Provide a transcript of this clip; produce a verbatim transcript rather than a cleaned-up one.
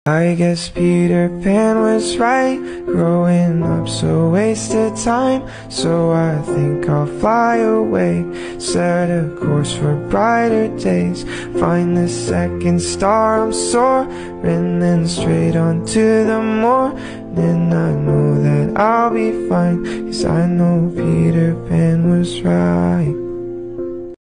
I guess Peter Pan was right, growing up so wasted time. So I think I'll fly away, set a course for brighter days. Find the second star, I'm soaring, then straight on to the morning. I know that I'll be fine, 'cause I know Peter Pan was right.